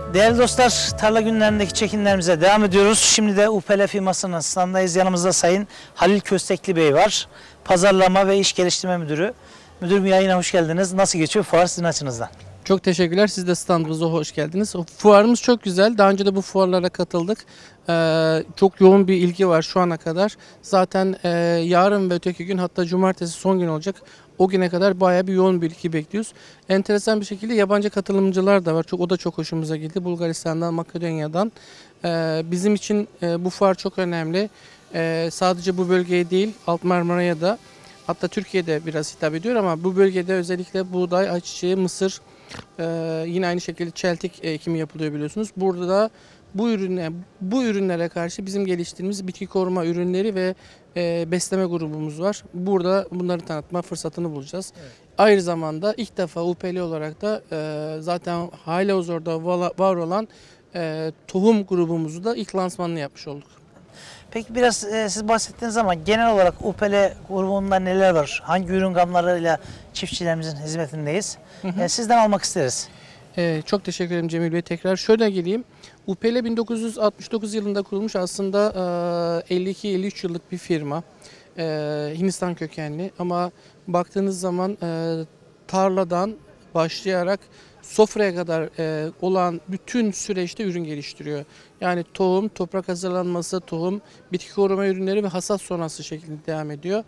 Değerli dostlar, tarla günlerindeki çekimlerimize devam ediyoruz. Şimdi de UPL firmasının standındayız. Yanımızda Sayın Halil Köstekli Bey var. Pazarlama ve İş Geliştirme Müdürü. Müdürüm, yayına hoş geldiniz. Nasıl geçiyor fuar sizin açınızdan? Çok teşekkürler. Siz de standımıza hoş geldiniz. Fuarımız çok güzel. Daha önce de bu fuarlara katıldık. Çok yoğun bir ilgi var şu ana kadar. Zaten yarın ve öteki gün, hatta cumartesi son gün olacak. O güne kadar bayağı bir yoğun bir ilgi bekliyoruz. Enteresan bir şekilde yabancı katılımcılar da var. O da çok hoşumuza gitti. Bulgaristan'dan, Makedonya'dan. Bizim için bu fuar çok önemli. Sadece bu bölgeye değil, Alt Marmara'ya da, hatta Türkiye'de biraz hitap ediyor ama bu bölgede özellikle buğday, ayçiçeği, mısır, yine aynı şekilde çeltik ekimi yapılıyor biliyorsunuz. Burada da bu ürünlere karşı bizim geliştirdiğimiz bitki koruma ürünleri ve besleme grubumuz var. Burada bunları tanıtma fırsatını bulacağız. Evet. Aynı zamanda ilk defa UPL olarak da zaten halihazırda var olan tohum grubumuzu da ilk lansmanını yapmış olduk. Peki biraz siz bahsettiğiniz zaman genel olarak UPL grubunda neler var? Hangi ürün gamlarıyla çiftçilerimizin hizmetindeyiz? Sizden almak isteriz. Çok teşekkür ederim Cemil Bey. Tekrar şöyle geleyim. UPL 1969 yılında kurulmuş, aslında 52-53 yıllık bir firma. Hindistan kökenli ama baktığınız zaman tarladan başlayarak sofraya kadar olan bütün süreçte ürün geliştiriyor. Yani tohum, toprak hazırlanması, tohum, bitki koruma ürünleri ve hasat sonrası şeklinde devam ediyor.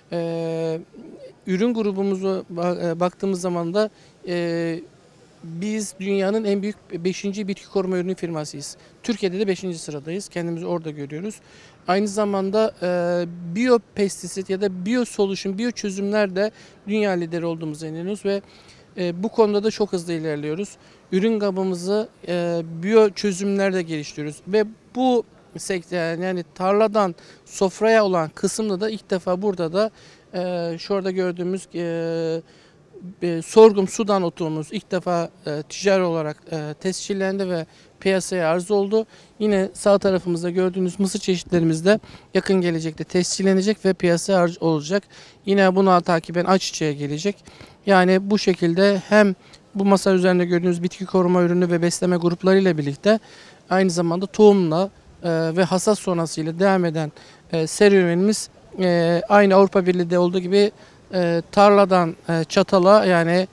Ürün grubumuzu baktığımız zaman da biz dünyanın en büyük 5. bitki koruma ürünü firmasıyız. Türkiye'de de 5. sıradayız. Kendimizi orada görüyoruz. Aynı zamanda biyopestisit ya da biyosoluşum, biyoçözümler de dünya lideri olduğumuza inanıyoruz ve bu konuda da çok hızlı ilerliyoruz. Ürün gamımızı biyoçözümlerde geliştiriyoruz ve bu sektör, yani tarladan sofraya olan kısımda da ilk defa burada da şurada gördüğümüz sorghum sudan otumuz ilk defa ticari olarak tescillendi ve piyasaya arz oldu. Yine sağ tarafımızda gördüğünüz mısır çeşitlerimiz de yakın gelecekte tescillenecek ve piyasaya arz olacak. Yine buna takiben ayçiçeğe gelecek. Yani bu şekilde hem bu masa üzerinde gördüğünüz bitki koruma ürünü ve besleme gruplarıyla birlikte aynı zamanda tohumla ve hasat sonrasıyla devam eden serüvenimiz aynı Avrupa Birliği'de olduğu gibi tarladan çatala, yani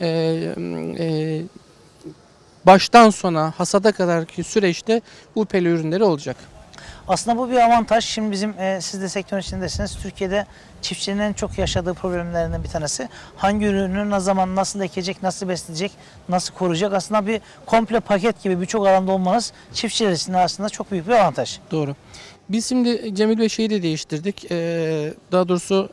baştan sona hasada kadarki süreçte UPL ürünleri olacak. Aslında bu bir avantaj. Şimdi bizim siz de sektörün içindesiniz. Türkiye'de çiftçinin en çok yaşadığı problemlerinden bir tanesi. Hangi ürünü ne zaman nasıl ekecek, nasıl besleyecek, nasıl koruyacak? Aslında bir komple paket gibi birçok alanda olmanız çiftçiler için aslında çok büyük bir avantaj. Doğru. Biz şimdi Cemil Bey şeyi de değiştirdik. Daha doğrusu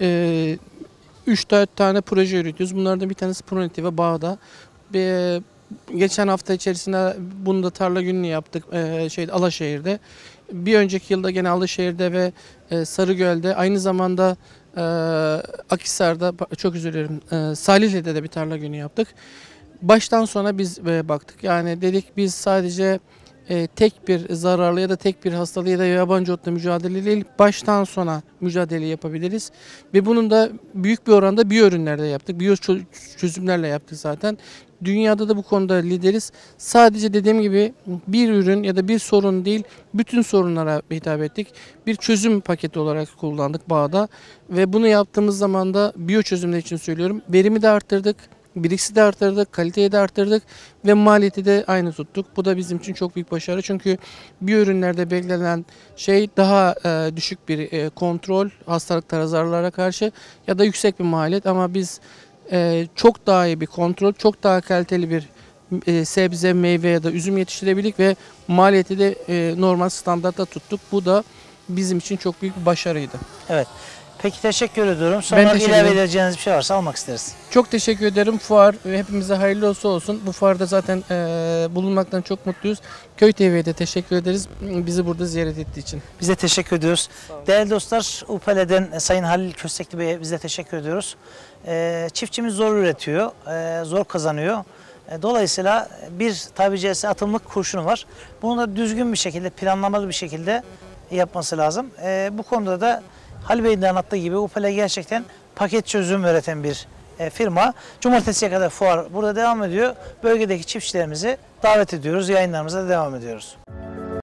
3-4 tane proje yürütüyoruz. Bunlardan bir tanesi Pronitive Bağ'da. Geçen hafta içerisinde bunu da tarla gününü yaptık Alaşehir'de. Bir önceki yılda gene Alaşehir'de ve Sarıgöl'de, aynı zamanda Akhisar'da, çok özür dilerim, Salihli'de de bir tarla günü yaptık. Baştan sona biz baktık. Yani dedik biz sadece tek bir zararlı ya da tek bir hastalığı ya da yabancı otla mücadele değil, baştan sona mücadele yapabiliriz. Ve bunun da büyük bir oranda biyo ürünlerde yaptık. Biyo çözümlerle yaptık zaten. Dünyada da bu konuda lideriz. Sadece dediğim gibi bir ürün ya da bir sorun değil, bütün sorunlara hitap ettik. Bir çözüm paketi olarak kullandık Bağ'da. Ve bunu yaptığımız zaman da biyo çözümler için söylüyorum, verimi de arttırdık. Biriksi de arttırdık, kaliteyi de arttırdık ve maliyeti de aynı tuttuk. Bu da bizim için çok büyük başarı. Çünkü biyo ürünlerde beklenen şey daha düşük bir kontrol, hastalıklara, zararlara karşı ya da yüksek bir maliyet, ama biz çok daha iyi bir kontrol, çok daha kaliteli bir sebze, meyve ya da üzüm yetiştirebildik ve maliyeti de normal standartta tuttuk. Bu da bizim için çok büyük bir başarıydı. Evet. Peki, teşekkür ediyorum. Sonra ilave edeceğiniz bir şey varsa almak isteriz. Çok teşekkür ederim. Fuar ve hepimize hayırlı olsun. Bu fuarda zaten bulunmaktan çok mutluyuz. Köy TV'ye de teşekkür ederiz bizi burada ziyaret ettiği için. Biz de teşekkür ediyoruz. Değerli dostlar, UPL'den Sayın Halil Köstekli Bey'e biz de teşekkür ediyoruz. Çiftçimiz zor üretiyor, zor kazanıyor. Dolayısıyla bir tabiri caizse atımlık kurşunu var. Bunu da düzgün bir şekilde, planlamalı bir şekilde yapması lazım. Bu konuda da Halil Bey'in de anlattığı gibi UPL gerçekten paket çözüm üreten bir firma. Cumartesiye kadar fuar burada devam ediyor. Bölgedeki çiftçilerimizi davet ediyoruz. Yayınlarımıza da devam ediyoruz.